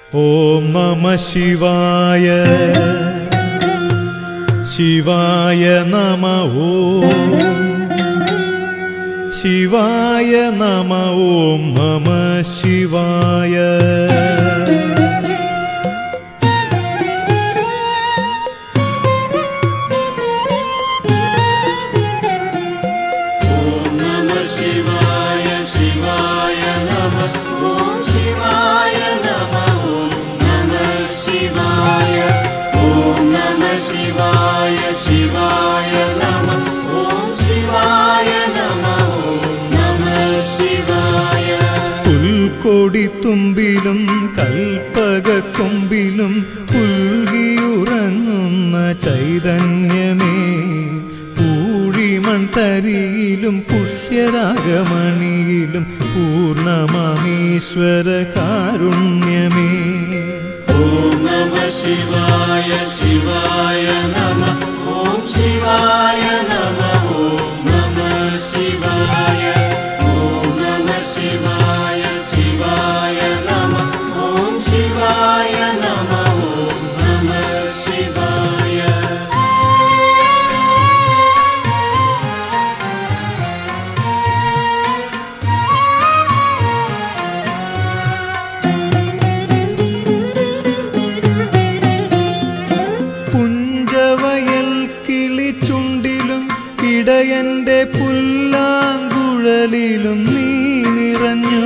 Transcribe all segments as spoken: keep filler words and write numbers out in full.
ഓം നമഃ ശിവായ ശിവായ നമഃ ഓം ശിവായ നമഃ ഓം നമഃ ശിവായ കൊടിത്തുമ്പിലും കൽപ്പകക്കൊമ്പിലും പുൽകിയുറങ്ങുന്ന ചൈതന്യമേ, പൂഴിമൺതരിയിലും പുഷ്യരാഗമണിയിലും പൂർണ്ണമീശ്വര കാരുണ്യമേ. ഓം നമഃ ശിവായ ശിവായ നമഃ ഓം ശിവായ നമഃ ഓം നമഃ ശിവായ ഓം നമഃ ശിവായ ശിവായ നമഃ ഓം ശിവായ നമഃ ഓം നമഃ ശിവായ. പുഞ്ചവയൽ കിളിച്ചുണ്ടിലും ഇടയന്റെ പുല്ലാങ്കുഴലിലും നീ നിറഞ്ഞു.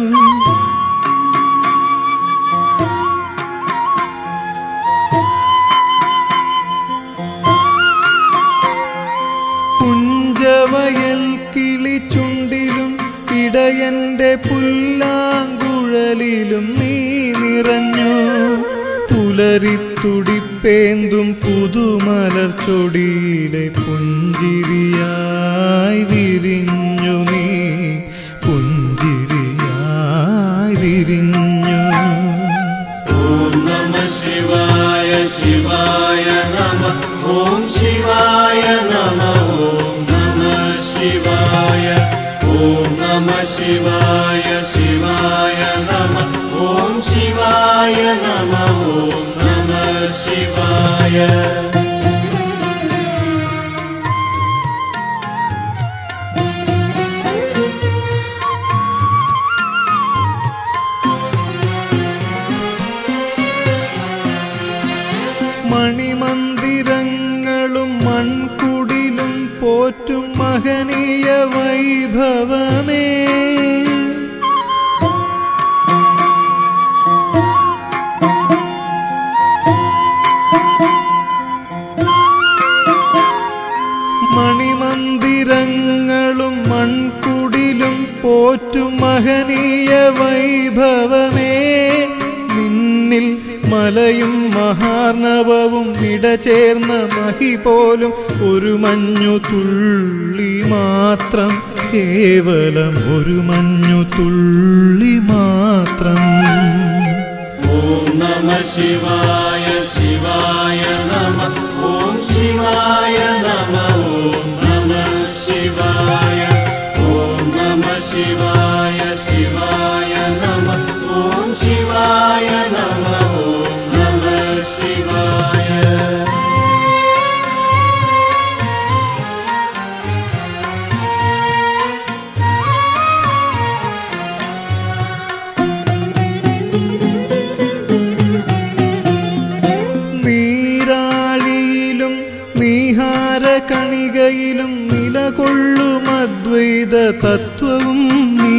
പുഞ്ചവയൽ കിളിച്ചുണ്ടിലും ഇടയന്റെ പുല്ലാങ്കുഴലിലും നീ നിറഞ്ഞു. പുലരിത്തുടിപ്പേന്തും പുതുമലർച്ചൊടിയിലെ പുഞ്ചിരിയായി വിരിഞ്ഞു നീ, പുഞ്ചിരിയായി വിരിഞ്ഞു. ഓം നമഃ ശിവായ ശിവായ നമഃ ഓം ശിവായ നമഃ ഓം നമഃ ശിവായ ഓം നമഃ ശിവായ ശിവായ നമഃ ഓം ശിവായ നമഃ ഓം നമഃ ശിവായ. മണിമന്ദിരങ്ങളും മൺകുടിലും പോറ്റും മഹനീയ വൈഭവമേ, മണിമന്ദിരങ്ങളും മൺകുടിലും പോറ്റും മഹനീയ വൈഭവമേ, നിന്നിൽ മലയും മഹാർണവവും ഇടചേർന്ന മഹി പോലും ഒരു മഞ്ഞു തുള്ളി മാത്രം, കേവലം ഒരു മഞ്ഞു തുള്ളി മാത്രം. ഓം നമഃ ശിവായ ശിവായ നമഃ ഓം ശിവായ നമഃ ഓം നമഃ ശിവായ ഓം നമഃ ശിവായ ശിവായ നമഃ ഓം ശിവായ നമഃ ഓം നമഃ ശിവായ. നീരാഴിയിലും നീഹാര കണികയിലും നിലകൊള്ളും അദ്വൈത തത്വവും നീ,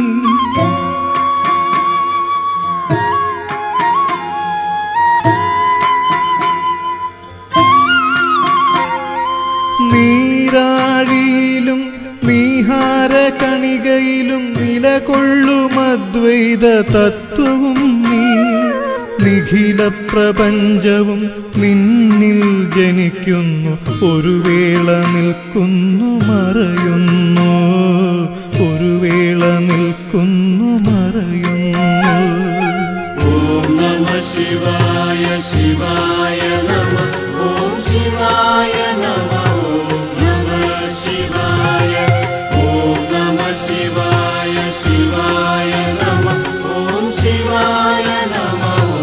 നീരാഴിയിലും നീഹാര കണികയിലും നിലകൊള്ളും അദ്വൈത തത്വവും നീ. നിഖില പ്രപഞ്ചവും നിന്നിൽ ജനിക്കുന്നു, ഒരു വേള നിൽക്കുന്നു മറയുന്നു, ഒരു വേള നിൽക്കുന്നു മറയുന്നു. ഓം നമഃ ശിവായ ശിവായ നമഃ ഓം ശിവായ നമഃ ഓം നമഃ ശിവായ ഓം നമഃ ശിവായ ശിവായ നമഃ ഓം ശിവായ നമഃ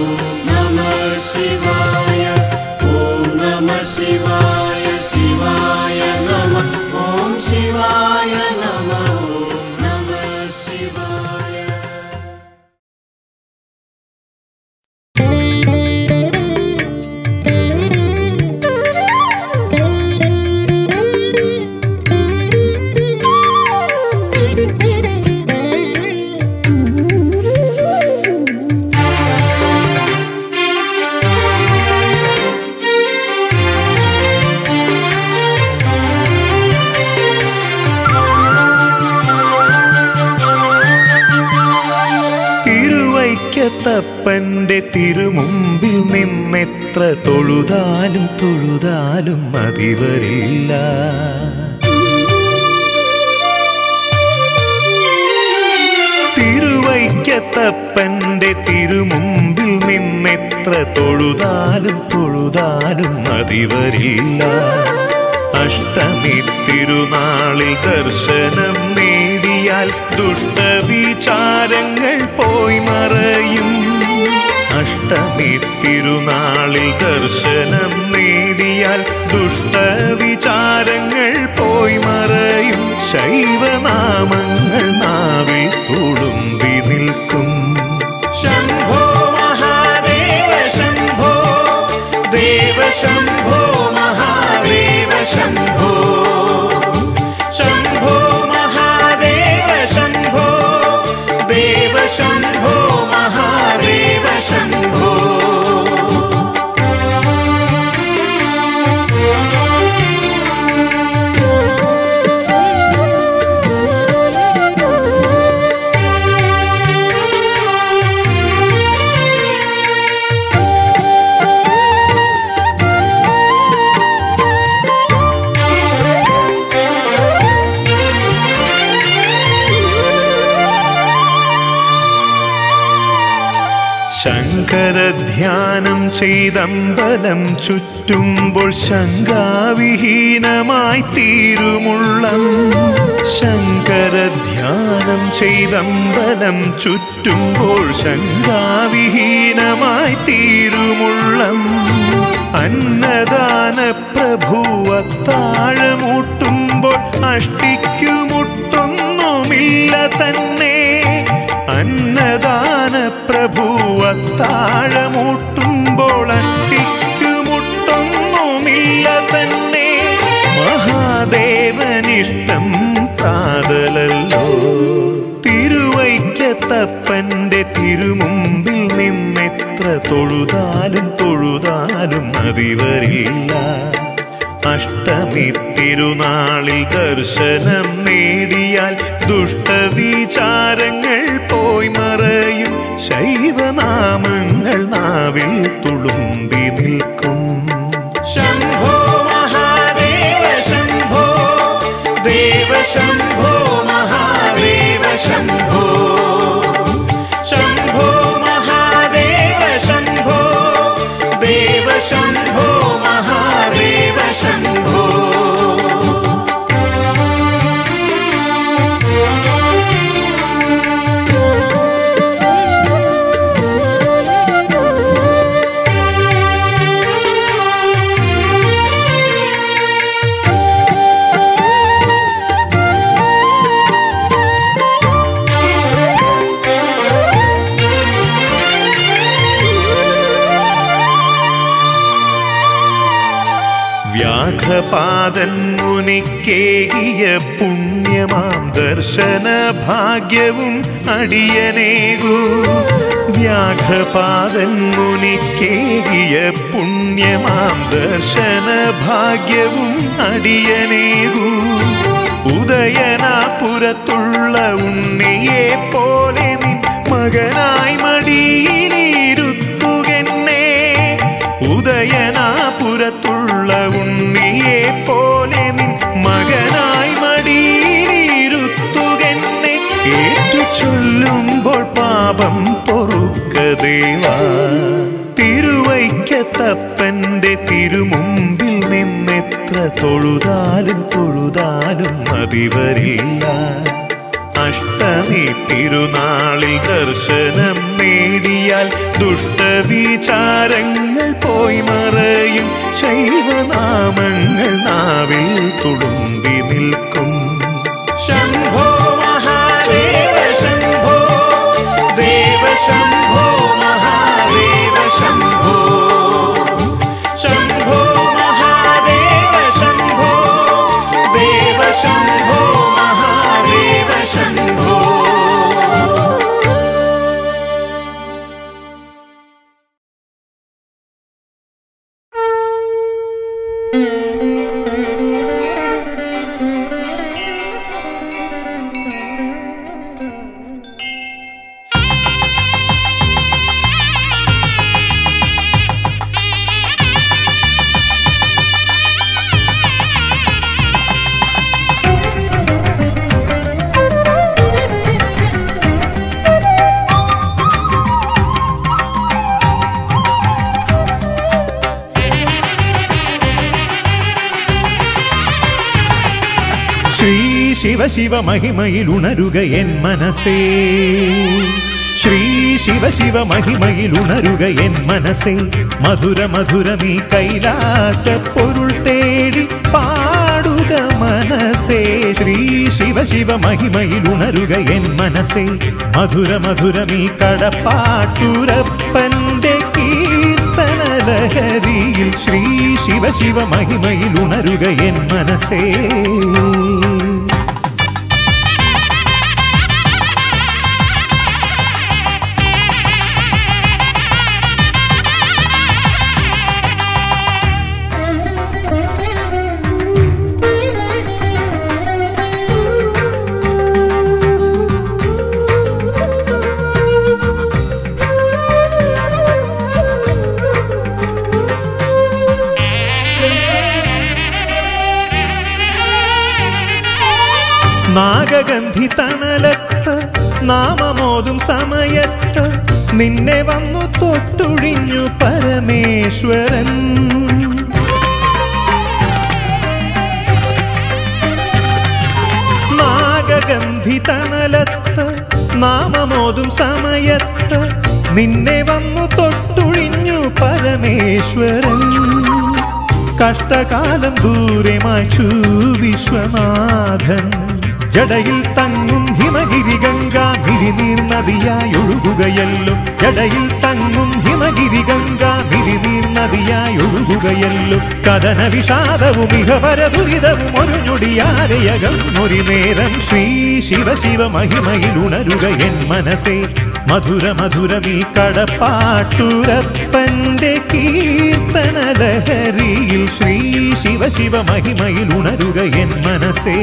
തിരുവൈക്കത്തപ്പന്റെ തിരുമുമ്പിൽ നിന്നെത്ര തൊഴുതാലും തൊഴുതാലും മതി വരില്ല. തിരുവൈക്കത്തപ്പന്റെ തിരുമുമ്പിൽ നിന്നെത്ര തൊഴുതാലും തൊഴുതാലും മതി വരില്ല. അഷ്ടമി തിരുനാളിൽ ദർശനം നേടിയാൽ ദുഷ്ടവിചാരങ്ങൾ പോയി മറയും. അഷ്ടമി തിരുനാളിൽ ദർശനം നേടിയാൽ ദുഷ്ടവിചാരങ്ങൾ പോയി മറയും. ശൈവനാമങ്ങൾ നാവിൽ തുളുമ്പി നിൽക്കും. ശംഭോ മഹാദേവ ശംഭോ ദേവ ശംഭോ മഹാദേവ ശംഭോ ശംഭോ മഹാദേവ ശംഭോ ദേവ ശംഭോ മഹാദേവ ശംഭോ. ശങ്കരധ്യാനം ചെയ്തമ്പലം ചുറ്റുമ്പോൾ ശങ്കാവിഹീനമായി തീരുമുള്ളം. ശങ്കരധ്യാനം ചെയ്തമ്പലം ചുറ്റുമ്പോൾ ശങ്കാവിഹീനമായി തീരുമുള്ളം. അന്നദാന പ്രഭുവത്താഴമൂട്ടുമ്പോൾ അഷ്ടിക്കുമുട്ടൊന്നുമില്ല തന്നെ. അന്നദാന പ്രഭുവത്താഴമൂട്ടുമ്പോൾ അഷ്ടിക്കുമുട്ടൊന്നുമില്ല തന്നെ. മഹാദേവനിഷ്ടം പ്രാതലല്ലോ. തിരുവൈക്കത്തപ്പന്റെ തിരുമുമ്പിൽ നിന്നെത്ര തൊഴുതാലും തൊഴുതാലും മതി വരില്ല. അഷ്ടമി തിരുനാളിൽ ദർശനം നേടിയാൽ ദുഷ്ടവിചാരങ്ങൾ പോയി മറയും. ശൈവനാമങ്ങൾ നാവിൽ തുളുമ്പി നിൽക്കും. ശംഭോ മഹാദേവ ശംഭോ ദേവ ശംഭോ മഹാദേവ ശംഭോ ശംഭോ മഹാദേവ ശംഭോ ദേവ ശംഭോ മഹാദേവ ശംഭോ. വ്യാഘ്രപാദൻ മുനിക്കേകിയ പുണ്യമാം ദർശന ഭാഗ്യവും അടിയനേകൂ. വ്യാഘ്രപാദൻ മുനിക്കേകിയ പുണ്യമാം ദർശന ഭാഗ്യവും അടിയനേകൂ. ഉദയനാപുരത്തുള്ള ഉണ്ണിയെ പോലെ നിൻ മകനായി മടിയിലിരുത്തുകെന്നെ. ഉദയനാപുരത്തുള്ള ഉണ്ണിയെ പോലെ നിൻ മകനായി മടിയിലിരുത്തുകെന്നെ. ഏറ്റു ചൊല്ലുമ്പോൾ പാപം പൊറുക്ക ദേവാ. തിരുവൈക്കത്തപ്പന്റെ തിരുമുമ്പിൽ നിന്നെത്ര തൊഴുതാലും തൊഴുതാലും മതി വരില്ല. അഷ്ടമി തിരുനാളിൽ ദർശനം നേടിയാൽ ദുഷ്ടവിചാരങ്ങൾ പോയി മറയും. ശൈവനാമങ്ങൾ നാവിൽ തുളുമ്പി നിൽക്കും. ശംഭോ മഹാദേവ ശംഭോ ദേവ ശംഭോ മഹാദേവ ശംഭോ ശംഭോ മഹാദേവ ശംഭോ ദേവ ശംഭോ മഹാദേവ ശംഭോ. ശിവ ശിവ മഹിമയിൽ ഉണരുക എൻ മനസ്സേ ശ്രീ ശിവ ശിവ മഹിമയിൽ ഉണരുക എൻ മനസ്സേ മധുര മധുരമീ കൈലാസ പൊരുൾ തേടി പാടുക മനസ്സേ ശ്രീ ശിവ ശിവ മഹിമയിൽ ഉണരുക എൻ മനസ്സേ മധുര മധുരമീ കടപ്പാട്ടുരപ്പന്റെ കീർത്തന ലഹരിയിൽ ശ്രീ ശിവ ശിവ മഹിമയിൽ ഉണരുക എൻ മനസ്സേ നാഗഗന്ധി തണലത്ത് നാമമോതും സമയത്ത് നിന്നെ വന്നു തൊട്ടുഴിഞ്ഞു പരമേശ്വരൻ നാഗഗന്ധി തണലത്ത് നാമമോതും സമയത്ത് നിന്നെ വന്നു തൊട്ടുഴിഞ്ഞു പരമേശ്വരൻ കഷ്ടകാലം ദൂരെ മായ്ച്ചു വിശ്വനാഥൻ ജടയിൽ തങ്ങും ഹിമഗിരി ഗംഗ മിഴിനീർ നദിയായി ഒഴുകുകയല്ലോ ജടയിൽ തങ്ങും ഹിമഗിരി ഗംഗ മിഴിനീർ നദിയായി ഒഴുകുകയല്ലോ കഥന വിഷാദവും ഇഹപര ദുരിതവും ഒരു ഞൊടിയാലയകം ഒരു നേരം ശ്രീ ശിവ ശിവ മഹിമയിൽ ഉണരുക എൻ മനസ്സേ മധുര മധുരമീ കടപ്പാട്ടുരപ്പന്റെ കീർത്തന ലഹരിയിൽ ശ്രീ ശിവ ശിവ മഹിമയിൽ ഉണരുക എൻ മനസ്സേ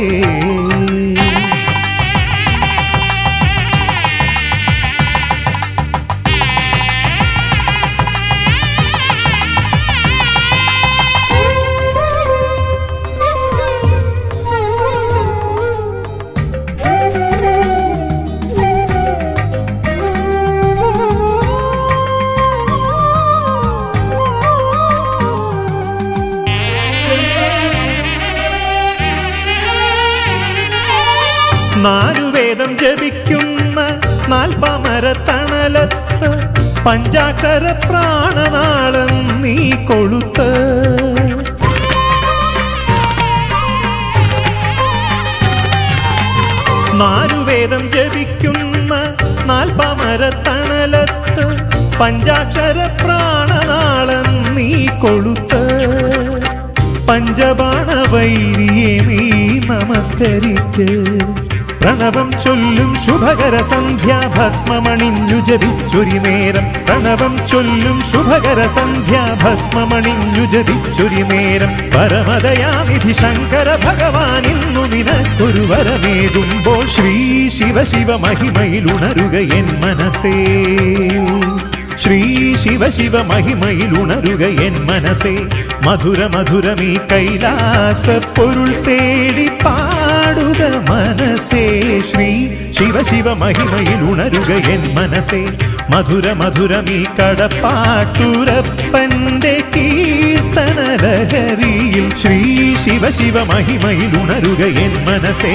നാലുവേദം ജപിക്കുന്ന നാൽപ്പമര തണലത്ത് പഞ്ചാക്ഷര പ്രാണനാളം നീ കൊളുത്ത് നാലുവേദം ജപിക്കുന്ന നാൽപ്പമര തണലത്ത് പഞ്ചാക്ഷര പ്രാണനാളം നീ കൊളുത്ത് പഞ്ചബാണ വൈരിയെ നീ നമസ്കരിക്ക് പ്രണവം ചൊല്ലും ശുഭകര സന്ധ്യ ഭസ്മമണിഞ്ഞു ജപിച്ചൊരി നേരം പ്രണവം ചൊല്ലും ശുഭകര സന്ധ്യ ഭസ്മമണിഞ്ഞു ജപിച്ചൊരി നേരം പരമദയാനിധി ശങ്കര ഭഗവാൻ ഇന്നു നിനക്കൊരു വരമേകുമ്പോൾ ശ്രീ ശിവ ശിവ മഹിമയിൽ ഉണരുക എൻ മനസ്സേ ശ്രീ ശിവ ശിവ മഹിമയിൽ ഉണരുക എൻ മനസ്സേ മധുര മധുരമീ കൈലാസ പൊരുൾ തേടി പാടുക മനസ്സേ ശ്രീ ശിവ ശിവ മഹിമയിൽ ഉണരുക എൻ മനസ്സേ മധുര മധുരമീ കടപ്പാട്ടുരപ്പന്റെ കീർത്തന ലഹരിയിൽ ശ്രീ ശിവ ശിവ മഹിമയിൽ ഉണരുക എൻ മനസ്സേ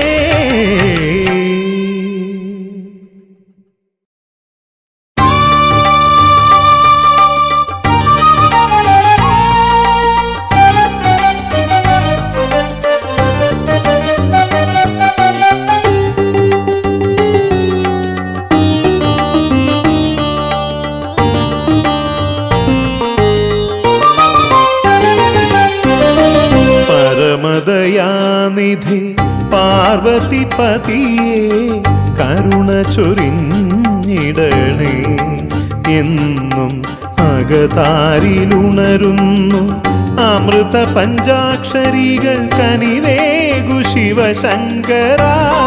പരമദയാനിധി പാർവതിപതിയെ കരുണ ചൊരിഞ്ഞിടണേ എന്നും അകതാരിലുണരുന്നു അമൃത പഞ്ചാക്ഷരികൾ കനിവേഗു ശിവശങ്കര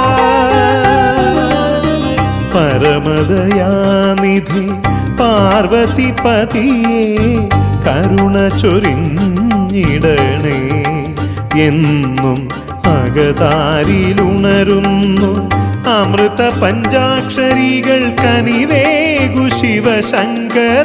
പരമദയാനിധി പാർവതിപതിയെ കരുണ ചൊരിഞ്ഞിടണേ എന്നും അകതാരിലുണരുന്നു അമൃത പഞ്ചാക്ഷരികൾ കനിവേഗു ശിവശങ്കര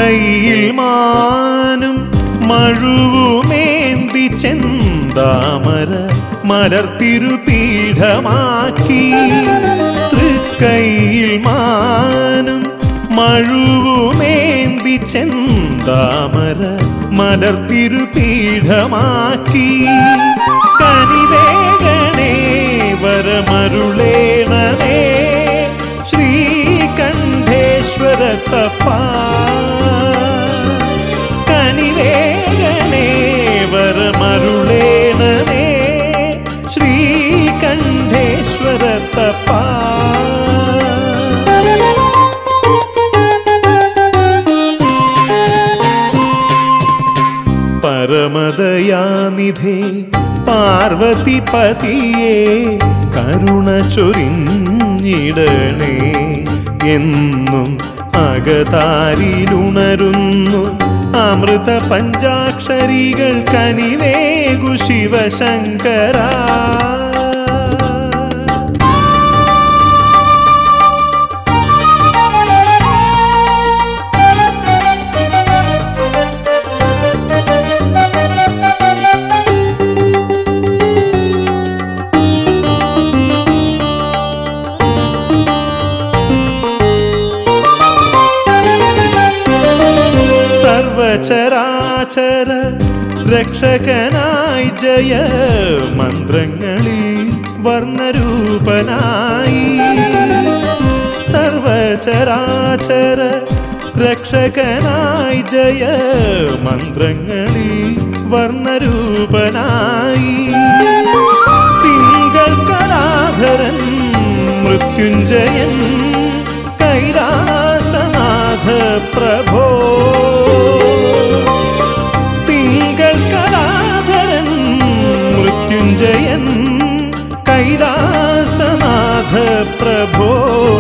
തൃക്കൈയിൽ മാനും മഴുവുമേന്തി ചെന്താമര മലർത്തിരുപീഠമാക്കി. തൃക്കൈയിൽ മാനും മഴുവുമേന്തി ചെന്താമര മലർത്തിരുപീഠമാക്കി. കനിവേഗണേ വരമരുളേണമേ ശ്രീകണ്ഠേശ്വരത്തപ്പാ. കനിവേഗണേ വരമരുളേണമേ ശ്രീകണ്ഠേശ്വരത്തപ്പാ. പരമദയാനിധേ പാർവതിപതിയേ കരുണ ചൊരിഞ്ഞിടണേ. എന്നും അകതാരിലുണരുന്നു അമൃത പഞ്ചാക്ഷരികൾ കനിവേഗു ശിവശങ്കരാ. സർവചരാചര രക്ഷകനായി ജയ മന്ത്രങ്ങളിൽ വർണ്ണരൂപനായി. സർവചരാചര രക്ഷകനായി ജയ മന്ത്രങ്ങളിൽ വർണ്ണരൂപനായി. തിങ്കൾ കലാധരൻ മൃത്യുഞ്ജയൻ കൈലാസനാഥ പ്രഭോ. ജയൻ കൈലാസനാഥ പ്രഭോ.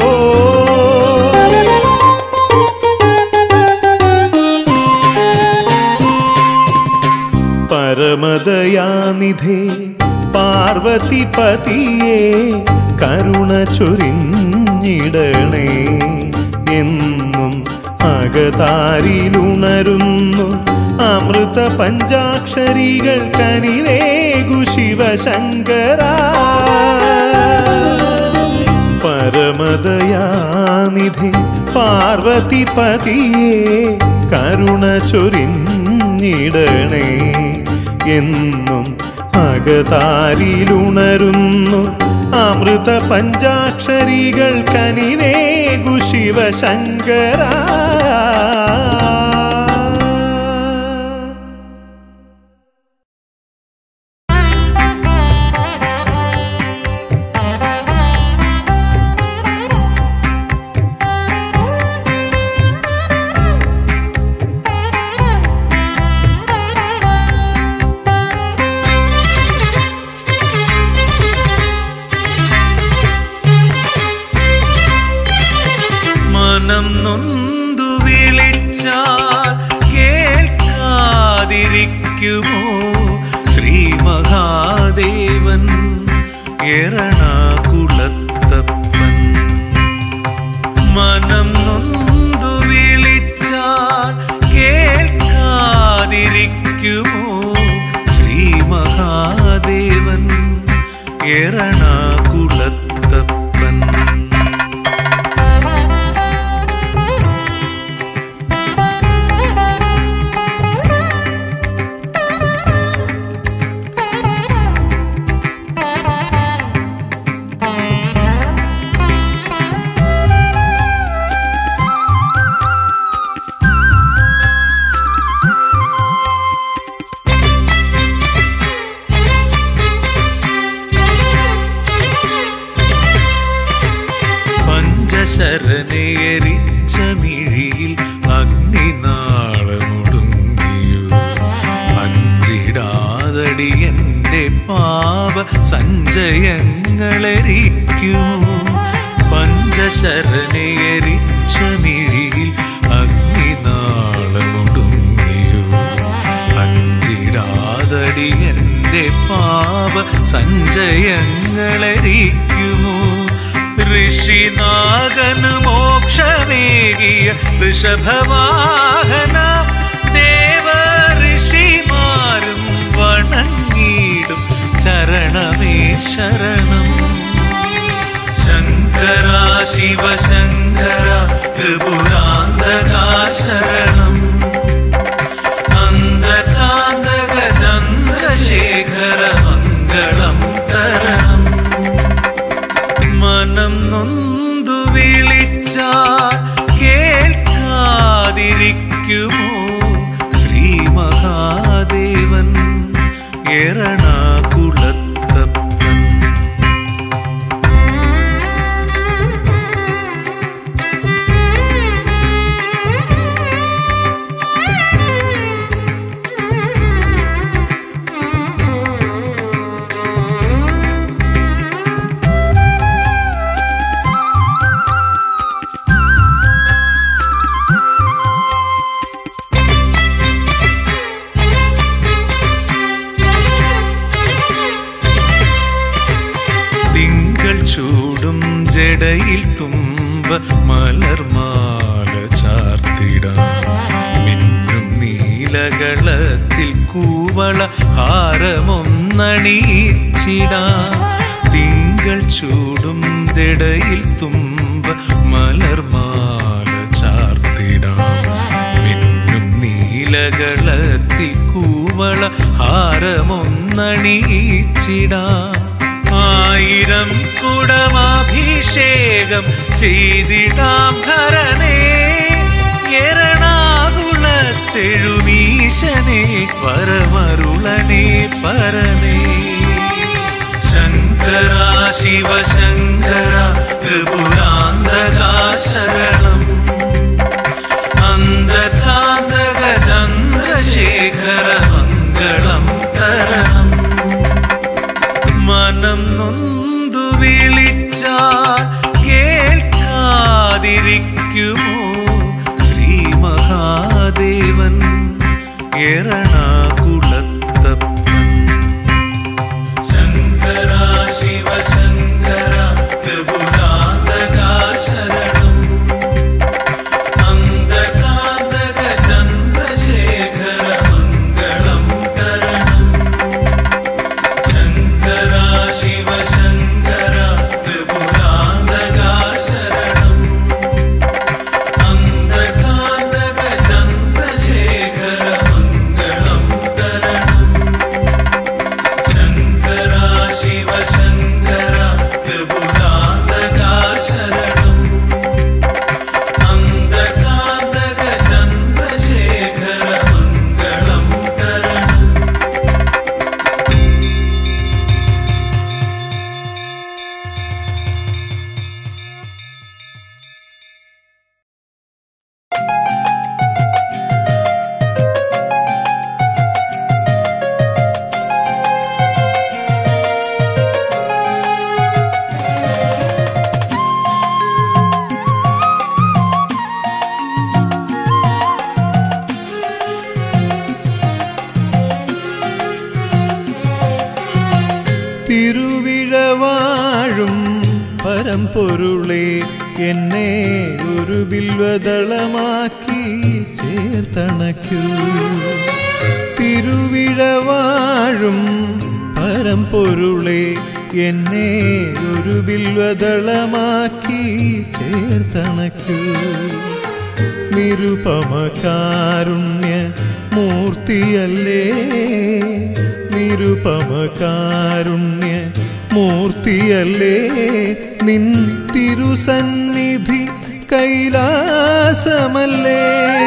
പരമദയാനിധേ പാർവതിപതിയേ കരുണ ചൊരിഞ്ഞിടണേ. എന്നും അകതാരിലുണരുന്നു അമൃത പഞ്ചാക്ഷരികൾ കനിവേഗു ശിവശങ്കരാ. പരമദയാനിധേ പാർവതിപതിയേ കരുണ ചൊരിഞ്ഞിടണേ. എന്നും അകതാരിലുണരുന്നു അമൃത പഞ്ചാക്ഷരികൾ കനിവേഗു ശിവശങ്കരാ. മനം നൊന്തു വിളിച്ചാൽ കേൾക്കാതിരിക്കുമോ ശ്രീ മഹാദേവൻ എറണാകുളത്തപ്പൻ. മനം നൊന്തു വിളിച്ചാൽ കേൾക്കാതിരിക്കുമോ ശ്രീ മഹാദേവൻ എറണാകുളത്തപ്പൻ. ശരനേരിച്ച മിഴിയിൽ അഗ്നിനാളമൊടുങ്ങിയോ അഞ്ചിടാതടി എൻ്റെ പാപ സഞ്ചയങ്ങളെരിക്കുമോ. പഞ്ചശരനേരിച്ച മിഴിയിൽ അഗ്നിനാളമൊടുങ്ങിയോ അഞ്ചിടാതടി എൻ്റെ പാപ സഞ്ചയങ്ങളെരിക്കുമോ. ഋഷിനാഗന് മോക്ഷം ശരണമേകിയ ഋഷഭവാഹന ദേവ ഋഷിമാരും വണങ്ങിടും ചരണമേ ശരണം. ശങ്കര ശിവശങ്കര ത്രിപുരാന്തകാ ശരണം. അന്ധകാന്തക ചന്ദ്രശേഖര മംഗളം തരണം. മനം നൊന്തു വിളിച്ചാൽ കേൾക്കാതിരിക്കുമോ ശ്രീ മഹാദേവൻ എറണാകുളത്തപ്പൻ. ചൂടും ജടയിൽ തുമ്പ മലർമാല ചാർത്തിടാം. മിന്നും നീലകളത്തിൽ കൂവള ഹാരമൊന്നണിയിച്ചിടാം. തിങ്കൾ ചൂടും ജടയിൽ തുമ്പ മലർമാല ചാർത്തിടാം. മിന്നും നീലകളത്തിൽ കൂവള ഹാരമൊന്നണിയിച്ചിടാം. ആയിരം കുടമാഭിഷേകം ചെയ്തിടാം ഹരനേ എറണാകുളത്തെഴുമീശനെ വരമരുളനേ പരനേ. ശങ്കര ശിവശങ്കര ത്രിപുരാന്തകാ ശരണം. അന്ധകാന്തക ചന്ദ്രശേഖര മംഗളം തരണം. മനം നൊന്തു വിളിച്ചാൽ കേൾക്കാതിരിക്കുമോ ശ്രീ മഹാദേവൻ എറണാകുളത്തപ്പൻ. ശങ്കര ശിവശങ്കര ത്രിപുരാന്തകാ ശരണം. അന്ധകാന്തക ചന്ദ്രശേഖര മംഗളം തരണം. ശങ്കര ശിവശങ്കര ത്രിപുരാന്തകാ ശരണം. അന്ധകാന്തക ചന്ദ്രശേഖര മംഗളം തരണം. ശങ്കര ശിവശങ്കര ത്രിപുരാന്തകാ ശരണം. അന്ധകാന്തക ചന്ദ്രശേഖര മംഗളം തരണം. തിരുവിഴവാഴും പരമ്പൊരുളെ എന്നെ ഒരു ബിൽവദളമാക്കി ചേർത്തണയ്ക്കൂ. തിരുവിഴവാഴും പരമ്പൊരുളെ എന്നെ ഒരു ബിൽവദളമാക്കി ചേർത്തണയ്ക്കൂ. നിരുപമകാരുണ്യ മൂർത്തിയല്ലേ, നിരുപമകാരുണ്യ മൂർത്തിയല്ലേ, നിൻ തിരുസന്നിധി കൈലാസമല്ലേ.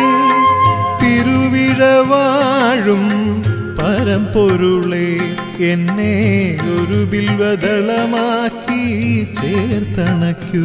തിരുവിഴവാഴും പരമ്പൊരുളെ എന്നെ ഒരു ബിൽവദളമാക്കി ചേർത്തണയ്ക്കൂ.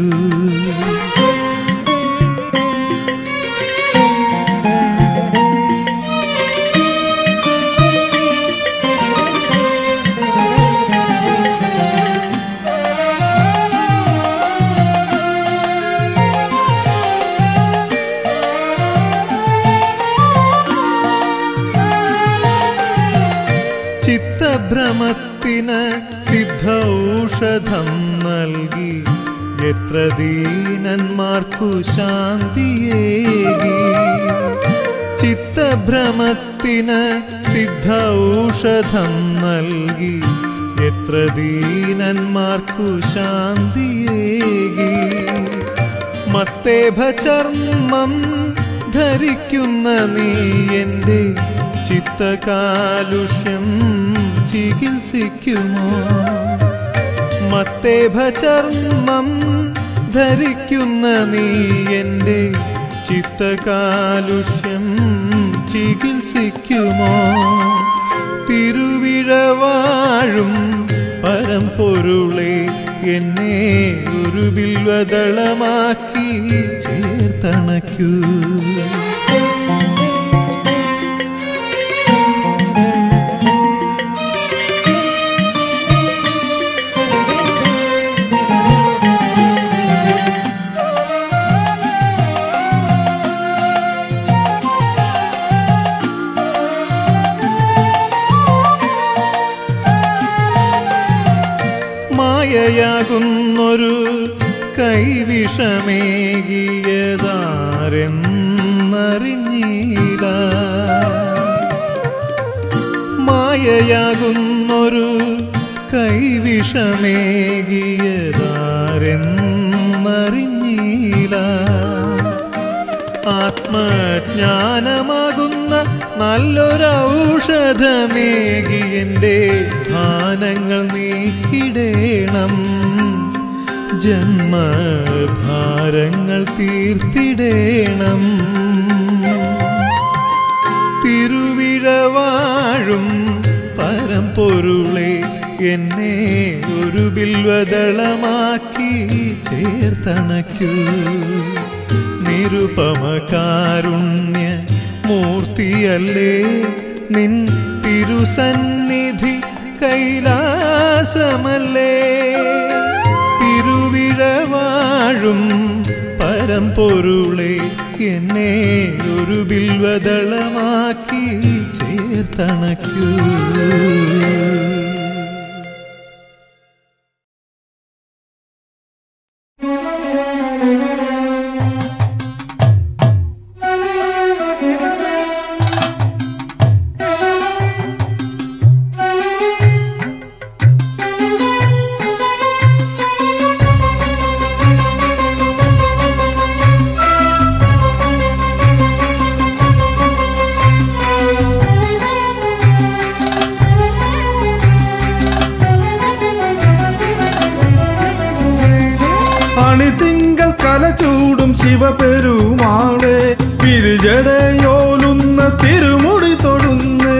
ചിത്തഭ്രമത്തിന് സിദ്ധൌഷധം നൽകി എത്ര ദീനന്മാർക്കു ശാന്തിയേകി ചിത്തഭ്രമത്തിന് സിദ്ധ ഔഷധം നൽകി എത്ര ദീനന്മാർക്കു ശാന്തിയേകി മത്തേഭചർമ്മം ധരിക്കുന്ന നീ എൻ്റെ ചിത്തകാലുഷ്യം ചികിത്സിക്കുമോ മത്തേഭചർമ്മം ധരിക്കുന്ന നീ എൻ്റെ ചിത്തകാലുഷ്യം ചികിത്സിക്കുമോ തിരുവിഴവാഴും പരമ്പൊരുളെ എന്നെ ഒരു ബിൽവദളമാക്കി ചേർത്തണയ്ക്കൂ മായയാകുന്നൊരു കൈവിഷമേകിയതാരെന്നറിഞ്ഞില്ല മായയാകുന്നൊരു കൈവിഷമേകിയതാരെന്നറിഞ്ഞില്ല ആത്മജ്ഞാനമാകുന്ന നല്ലൊരൗഷധമേകി എൻ്റെ ഭാനങ്ങൾ നീക്കിടേണം ജന്മഭാരങ്ങൾ തീർത്തിടേണം തിരുവിഴവാഴും പരമ്പൊരുളെ എന്നെ ഒരു ബിൽവദളമാക്കി ചേർത്തണയ്ക്കൂ നിരുപമ കാരുണ്യ മൂർത്തിയല്ലേ നിൻ തിരുസന്നിധി കൈലാസമല്ലേ തിരുവിഴവാഴും പരമ്പൊരുളെ എന്നെ ഒരു ബിൽവദളമാക്കി ചേർത്തണയ്ക്കൂ അണിതിങ്കൾ കലചൂടും ശിവപെരുമാളെ പിരിജടയോലുന്ന തിരുമുടി തൊടുന്നേ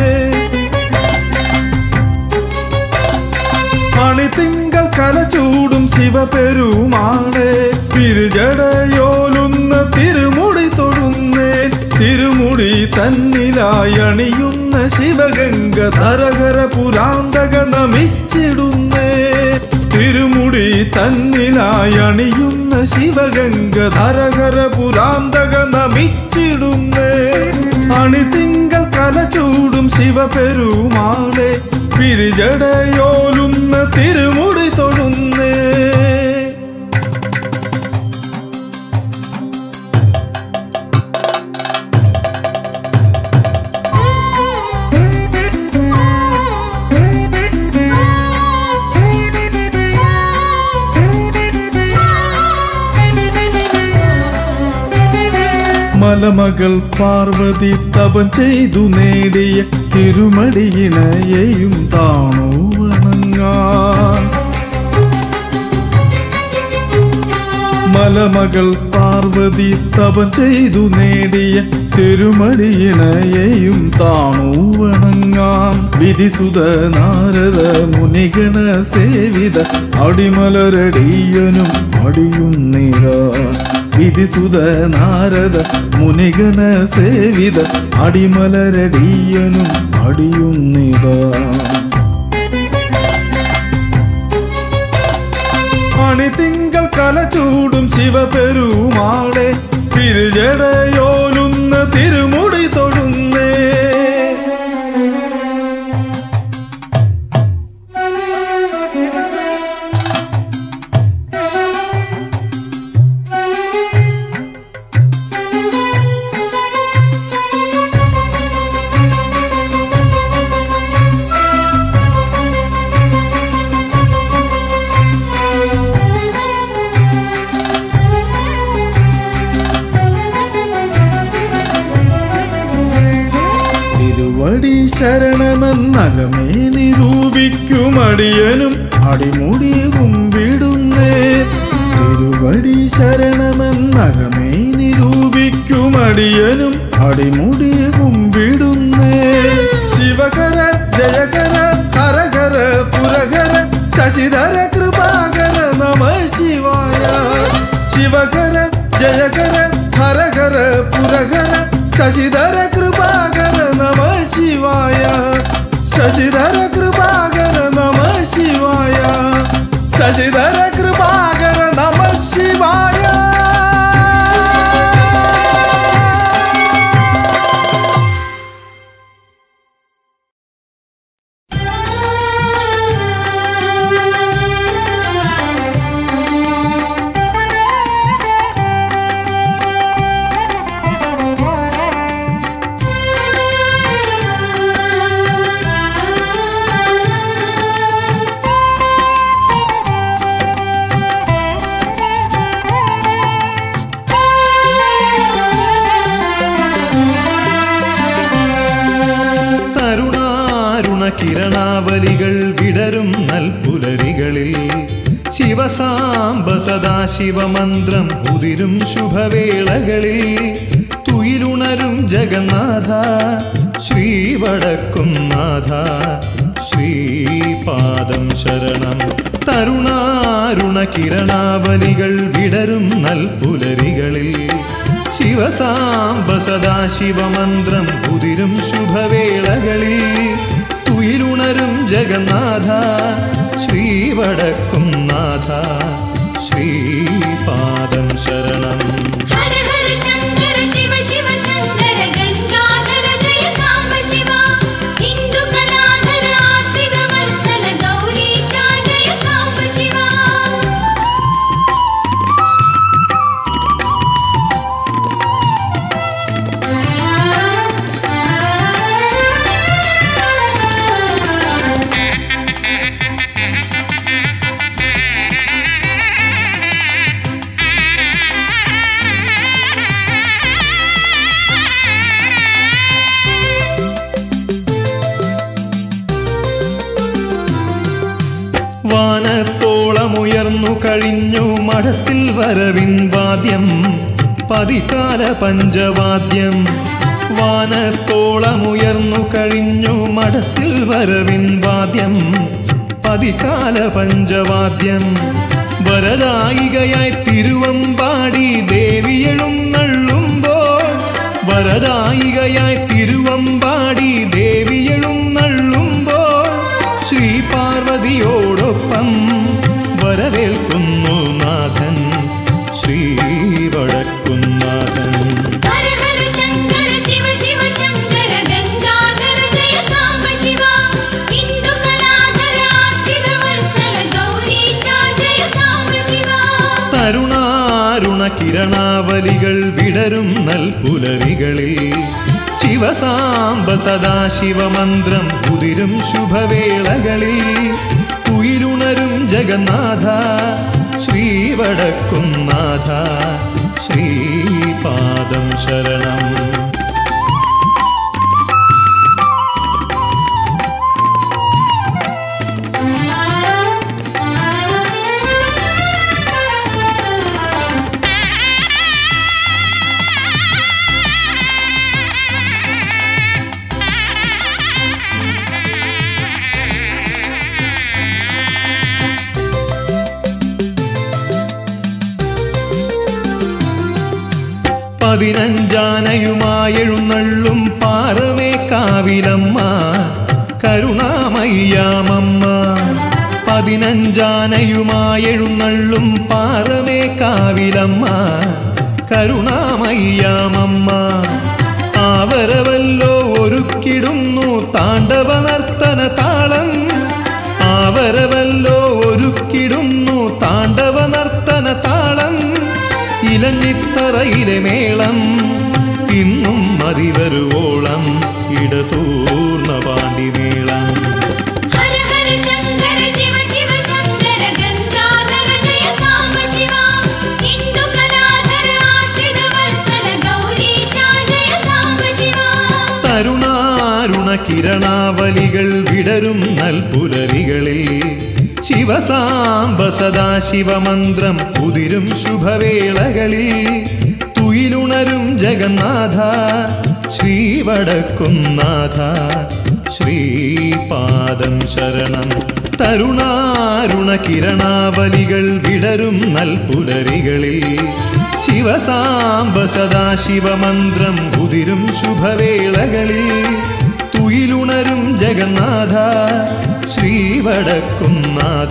അണിതിങ്കൾ കലചൂടും ശിവപെരുമാളെ പിരിജടയോലുന്ന തിരുമുടി തൊടുന്നേ തിരുമുടി തന്നിലായി അണിയുന്ന ശിവഗംഗ ധരകര പുരാന്തക നമിച്ചിടുന്നേ തിരുമുടി തന്നിലായി അണിയുന്ന ശിവഗംഗ ധരകര പുരാന്തക നമിച്ചിടുന്നേ അണിതിങ്കൾ കലചൂടും ശിവപെരുമാളെ പിരിജടയോലുന്ന തിരുമുടി തൊടുന്നേ മലമകൾ പാർവതി തപം ചെയ്തു നേടിയ തിരുമടിയിണയെയും താണു വണങ്ങാൻ മലമകൾ പാർവതി തപം ചെയ്തു നേടിയ തിരുമടിയിണയെയും താണു വണങ്ങാം വിധിസുത നാരദ മുനിഗണ സേവിത അടിമലരടിയനും അടിയുന്നിര വിധിസുത നാരദ മുനിഗണ സേവിത അടിമലരടിയനും അടിയുന്നിര അണിതിങ്കൾ കലചൂടും ശിവപെരുമാളെ പിരിജടയോലുന്ന തിരുമുടി തൊടുന്നേ ശരണമെന്നകമേ നിരൂപിക്കുമടിയനും അടിമുടി കുമ്പിടുന്നേ. തിരുവടി ശരണമെന്നകമേ നിരൂപിക്കുമടിയനും അടിമുടി കുമ്പിടുന്നേ. ശിവകര ജയകര ഹരഹര പുരഹര ശശിധര കൃപാകര നമ ശിവായ. ശിവകര ജയകര ഹരഹര പുരഹര ശശിധര കൃപാകര നമ ശിവായ. ശശിധര കൃപാകര നമ ശിവായ. ശശിധര കൃപാകര നമ ശിവായ. കിരണാവലികൾ വിടരും നൽപുലരികളിൽ ശിവസാംബ സദാശിവമന്ത്രം ഉതിരും ശുഭവേളകളിൽ തുയിലുണരും ജഗന്നാഥ ശ്രീവടക്കുംനാഥ ശ്രീപാദം ശരണം. തരുണാരുണ കിരണാവലികൾ വിടരും നൽപുലരികളിൽ ശിവസാംബ സദാശിവമന്ത്രം ഉതിരും ശുഭവേളകളിൽ തുയിലുണരും ജഗന്നാഥ ശ്രീവടക്കുംനാഥ ശ്രീപാദം ശരണം. ഹര ഹര ശങ്കര ശിവ ശിവ ശങ്കര ഗംഗാധര ജയ സാംബ ശിവ. ഹിന്ദു കലാധര ആശ്രിത വത്സല ഗൗരീശ ജയ സാംബ ശിവ. വാനത്തോളമുയർന്നു കഴിഞ്ഞു മഠത്തിൽ വരവിൻ വാദ്യം പതികാല പഞ്ചവാദ്യം. വാനത്തോളമുയർന്നു കഴിഞ്ഞു മഠത്തിൽ വരവിൻ വാദ്യം പതികാല പഞ്ചവാദ്യം. വരദായികയായി തിരുവമ്പാടി ദേവിയെഴുന്നള്ളുമ്പോൾ വരദായികയായി തിരുവമ്പാടി ദേവിയെഴുന്നള്ളുമ്പോൾ ശ്രീപാർവതിയോടൊപ്പം വരവേൽക്കുന്നു നാഥൻ ശ്രീവടക്കുംനാഥൻ. ഹര ഹര ശങ്കര ശിവ ശിവ ശങ്കര ഗംഗാധര ജയ സാംബ ശിവ. ഹിന്ദു കലാധര ആശ്രിത വത്സല ഗൗരീശ ജയ സാംബ ശിവ. തരുണാരുണ കിരണാവലികൾ വിടരും നൽപുലരികളിൽ ശിവസാംബ സദാശിവമന്ത്രം ഉതിരും ശുഭവേളകളിൽ തുയിലുണരും ജഗന്നാഥ ശ്രീവടക്കുംനാഥ ശ്രീപാദം ശരണം. പതിനഞ്ചാനയുമായെഴുന്നള്ളും പാറമേക്കാവിലമ്മ കരുണാമയ്യാമമ്മ. പതിനഞ്ചാനയുമായെഴുന്നള്ളും പാറമേക്കാവിലമ്മ കരുണാമയ്യാമമ്മ. ആവരവല്ലോ ഒരുക്കിടുന്നു താണ്ഡവ നർത്തന താളം. ആവരവല്ലോ ഒരുക്കിടുന്നു താണ്ഡവ നർത്തന താളം. ഇലഞ്ഞിത്തറയിലെ മേളം ഇന്നും മതിവരുവോളം ഇടതൂർന്ന പാണ്ടിമേളം. ഹര ഹര ശങ്കര ശിവ ശിവ ശങ്കര ഗംഗാധര ജയ സാംബ ശിവ. ഹിന്ദു കലാധര ആശ്രിത വത്സല ഗൗരീശ ജയ സാംബ ശിവ. തരുണാരുണ കിരണാവലികൾ വിടരും നൽപുലരികളിൽ ശിവസാംബ സദാശിവമന്ത്രം ഉതിരും ശുഭവേളകളിൽ തുയിലുണരും ജഗന്നാഥ ശ്രീവടക്കുന്നാഥ ശ്രീപാദം ശരണം. തരുണാരുണ കിരണാവലികൾ വിടരും നൽപുലരികളിൽ ശിവസാംബ സദാശിവമന്ത്രം ഉതിരും ശുഭവേളകളിൽ തുയിലുണരും ജഗന്നാഥ ശ്രീവടക്കുന്നാഥ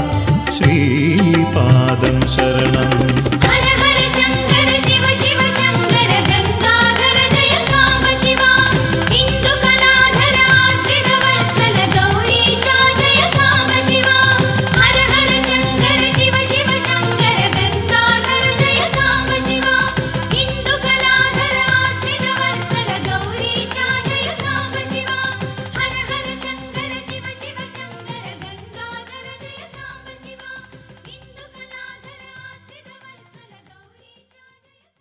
ശ്രീപാദം ശരണം. ഹര ഹര ശങ്കര ശിവ ശിവ ശങ്കര ഗംഗാധര ജയ സാംബ ശിവ ഹിന്ദു കലാധര ആശ്രിത വത്സല ഗൗരീശ ജയ സാംബ ശിവ. ഹര ഹര ശങ്കര ശിവ ശിവ ശങ്കര ഗംഗാധര ജയ സാംബ ശിവ ഹിന്ദു കലാധര ആശ്രിത വത്സല ഗൗരീശ ജയ സാംബ ശിവ. ഹര ഹര ശങ്കര ശിവ ശിവ ശങ്കര ഗംഗാധര ജയ സാംബ ശിവ ഹിന്ദു കലാധര ആശ്രിത വത്സല ഗൗരീശ ജയ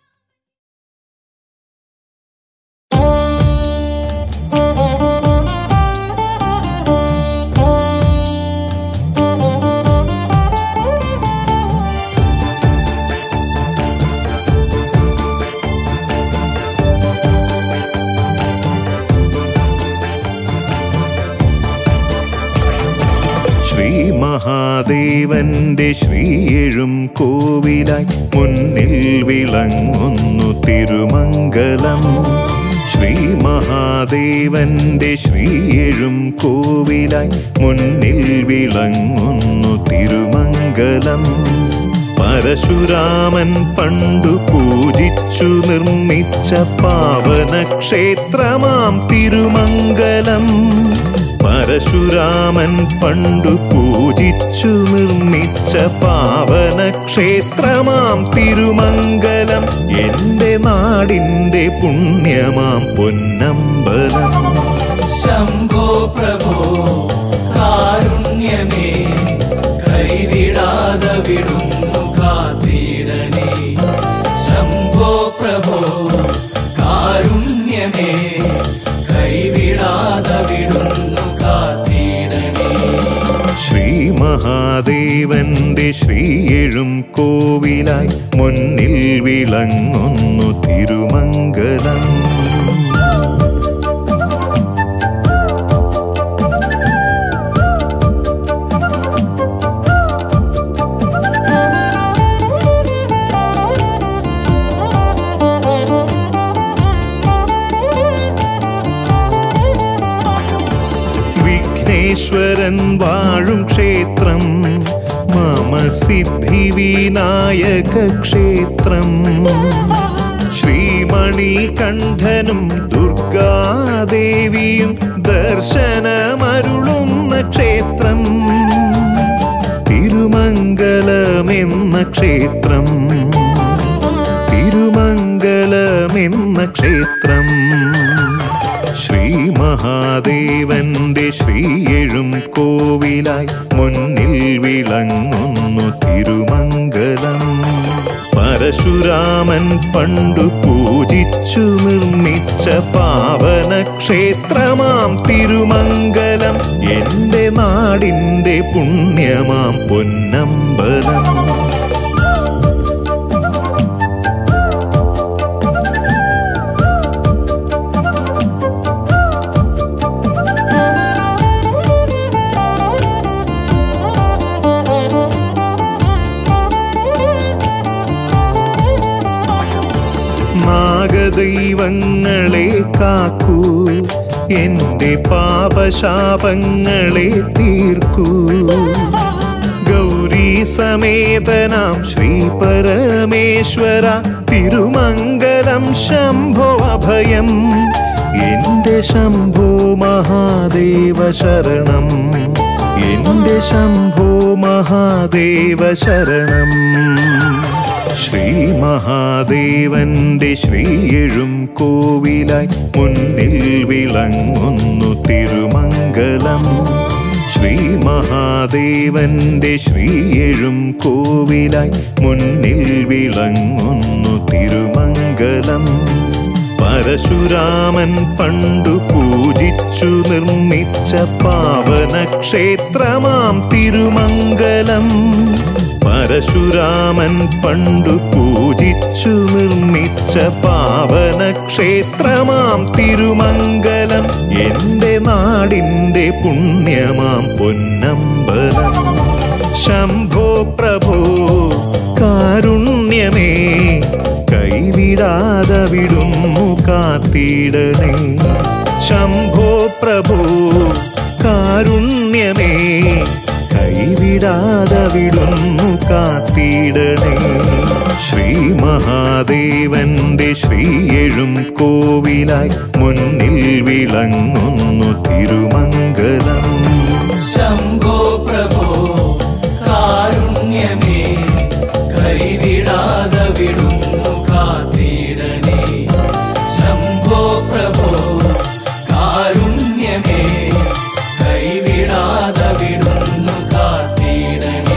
ശ്രീ മഹാദേവന്റെ ശ്രീയെഴും കോവിലായി മുന്നിൽ വിളങ്ങുന്നു തിരുമംഗലം. ശ്രീ മഹാദേവന്റെ ശ്രീയെഴും കോവിലായി മുന്നിൽ വിളങ്ങുന്നു തിരുമംഗലം. പരശുരാമൻ പണ്ടു പൂജിച്ചു നിർമ്മിച്ച പാവനക്ഷേത്രമാം തിരുമംഗലം. പരശുരാമൻ പണ്ടു പൂജിച്ചു നിർമ്മിച്ച പാവനക്ഷേത്രമാം തിരുമംഗലം. എന്റെ നാടിന്റെ പുണ്യമാം പൊന്നമ്പലം. ശംഭോ പ്രഭോ കാരുണ്യമേ കൈവിടാതെ വിടുന്നു കാത്തിടണേ. ശംഭോ പ്രഭോ കാരുണ്യമേ കൈവിടാതെ വിടുന്നു കാത്തിടണേ. ശ്രീ മഹാദേവന്റെ ശ്രീയെഴും കോവിലായി മുന്നിൽ വിളങ്ങുന്നു തിരുമംഗലം. വിഘ്നേശ്വരൻ വാഴും ക്ഷേത്രം മമ സിദ്ധി വിനായക ക്ഷേത്രം. ശ്രീമണികണ്ഠനും ദുർഗാദേവിയും ദർശനമരുളുന്ന ക്ഷേത്രം തിരുമംഗലമെന്ന ക്ഷേത്രം. തിരുമംഗലമെന്ന ക്ഷേത്രം. ശ്രീ മഹാദേവന്റെ ശ്രീയെഴും കോവിലായി മുന്നിൽ വിളങ്ങുന്നു തിരുമംഗലം. പരശുരാമൻ പണ്ടു പൂജിച്ചു നിർമ്മിച്ച പാവനക്ഷേത്രമാം തിരുമംഗലം. എന്റെ നാടിന്റെ പുണ്യമാം പൊന്നമ്പലം. നാഗദൈവങ്ങളെ കാക്കൂ, എന്റെ പാപശാപങ്ങളെ തീർക്കൂ. ഗൗരീ സമേതനാം ശ്രീ പരമേശ്വര തിരുമംഗലം ശംഭോ അഭയം. എന്റെ ശംഭോ മഹാദേവ ശരണം. എന്റെ ശംഭോ മഹാദേവ ശരണം. ശ്രീ മഹാദേവന്റെ ശ്രീയെഴും കോവിലായി മുന്നിൽ വിളങ്ങുന്നു തിരുമംഗലം. ശ്രീ മഹാദേവന്റെ ശ്രീയെഴും കോവിലായി മുന്നിൽ വിളങ്ങുന്നു തിരുമംഗലം. പരശുരാമൻ പണ്ടു പൂജിച്ചു നിർമ്മിച്ച പാവനക്ഷേത്രമാം തിരുമംഗലം. പരശുരാമൻ പണ്ടു പൂജിച്ചു നിർമ്മിച്ച പാവനക്ഷേത്രമാം തിരുമംഗലം. എന്റെ നാടിന്റെ പുണ്യമാം പൊന്നമ്പലം. ശംഭോ പ്രഭോ കാരുണ്യമേ, കൈവിടാതവിടുന്നു കാത്തിടണേ. ശംഭോ പ്രഭോ കാരുണ്യമേ, കൈവിടാതവിടുന്നു കാത്തിടണേ. ശ്രീ മഹാദേവന്റെ ശ്രീയെഴും കോവിലായി മുന്നിൽ വിളങ്ങുന്നു തിരുമംഗലം. ശംഭോ പ്രഭോ കാരുണ്യമേ, കൈവിടാതവിടുന്നു കാത്തിടണേ. ശംഭോ പ്രഭോ കാരുണ്യമേ, കൈവിടാതവിടുന്നു കാത്തിടണേ.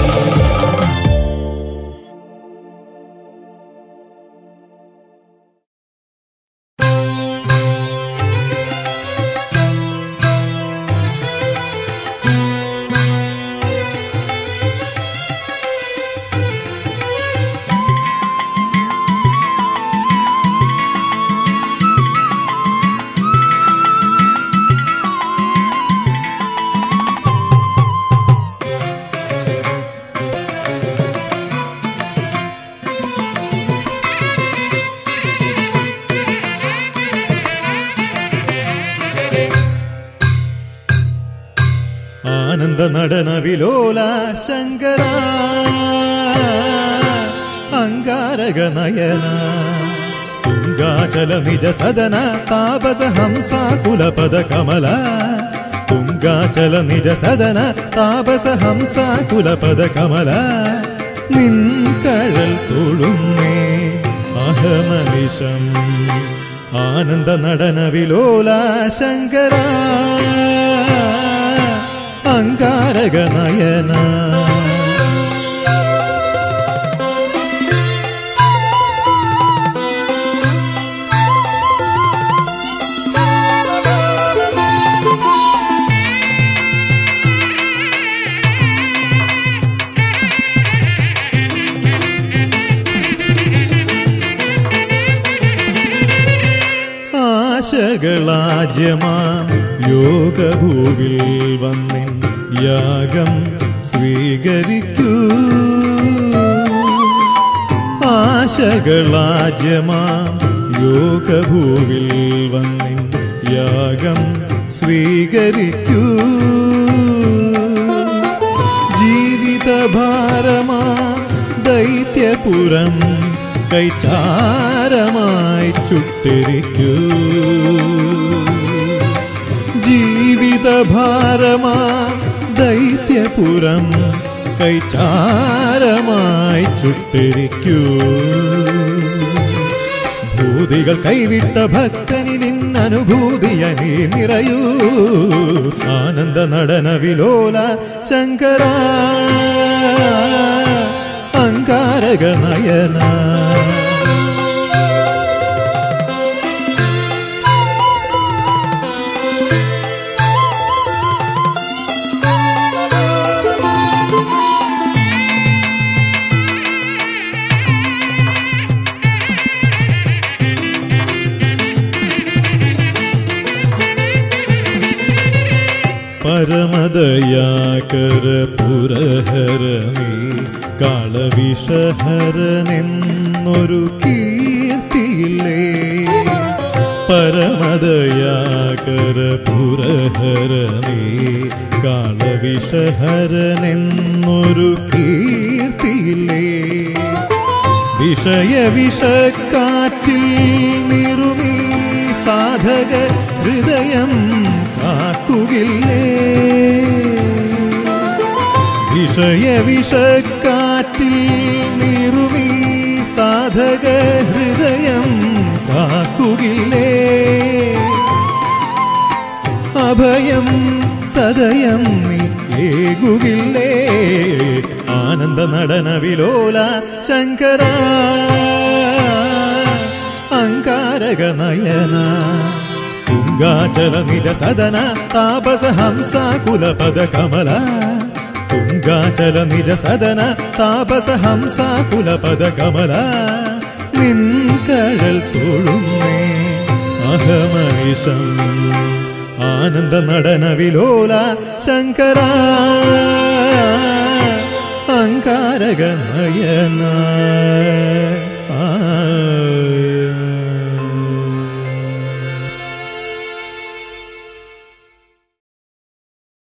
ആനന്ദ നടന വിലോല ശങ്കര അങ്കാരക നയന തുംഗാചല നിജ സദന താപസ ഹംസാകുലപദ കമല. തുംഗാചല നിജ സദന താപസ ഹംസാകുലപദ കമല. നിൻ കഴൽ തൊഴുന്നേ അഹമനിശം. ആനന്ദ നടന വിലോല ശങ്കര അങ്കാരക നയന. ആശകളാജ്യമാം യോഗഭൂവിൽ വന്നിൻ യാഗം സ്വീകരിക്കൂ. ആശകളാജ്യമാം യോഗഭൂവിൽ വന്നിൻ യാഗം സ്വീകരിക്കൂ. ജീവിതഭാരമാ ദൈത്യപുരം കൈചാരമായി ചുട്ടിരിക്കൂ. ജീവിതഭാരമാ ദൈത്യപുരം കൈചാരമായി ചുട്ടിരിക്കൂ. ഭൂതികൾ കൈവിട്ട ഭക്തനി നിന്നനുഭൂതിയ നീ നിറയൂ. ആനന്ദ നടന വിലോല ശങ്കര അങ്കാരക നയന. പരമദയാകര പുരഹരണി കാളവിഷഹരനെന്നൊരു കീർത്തിയില്ലേ. പരമദയാകര പുരഹരണി കാളവിഷഹരനെന്നൊരു കീർത്തിയില്ലേ. വിഷയ വിഷക്കാറ്റിൽ നിറുമീ സാധക ഹൃദയം കാക്കുകില്ലേ. വിഷയ വിഷക്കാറ്റിൽ നിറുമീ സാധക ഹൃദയം കാക്കുകില്ലേ. അഭയം സദയം നീ ഏകുകില്ലേ. ആനന്ദ നടന വിലോല ശങ്കര അങ്ക അങ്കാരക നയന തുംഗാചല നിജ സദന താപസ ഹംസ കുലപദ കമല തുംഗാചല നിജ സദന താപസ ഹംസ കുലപദ കമല നിൻകഴൽ തൊഴുന്നേ അഹമനിശം ആനന്ദ നടന വിലോല ശങ്കര അങ്കാരക നയന